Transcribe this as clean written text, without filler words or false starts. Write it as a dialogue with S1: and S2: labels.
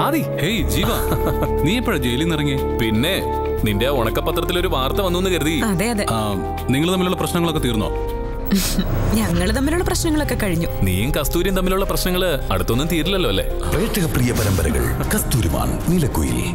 S1: ആദി,
S2: hey ജീവ, നീ എപ്പോഴാ ജയിലിൽ നിന്ന് ഇറങ്ങി?
S1: പിന്നെ നിന്റെ ഉണക്കപത്രത്തിൽ ഒരു വാർത്ത വന്നു കരുതി.
S3: അതെ അതെ.
S2: നിങ്ങൾ തമ്മിലുള്ള പ്രശ്നങ്ങളൊക്കെ തീർന്നോ?
S3: ഞങ്ങള് തമ്മിലുള്ള പ്രശ്നങ്ങളൊക്കെ കഴിഞ്ഞു.
S1: നീയും കസ്തൂരിയും തമ്മിലുള്ള പ്രശ്നങ്ങള് അടുത്തൊന്നും തീരില്ലല്ലോ അല്ലേ?
S4: പ്രേക്ഷക പ്രിയ പരമ്പരകൾ കസ്തൂരിമാൻ, നീലക്കുയിൽ.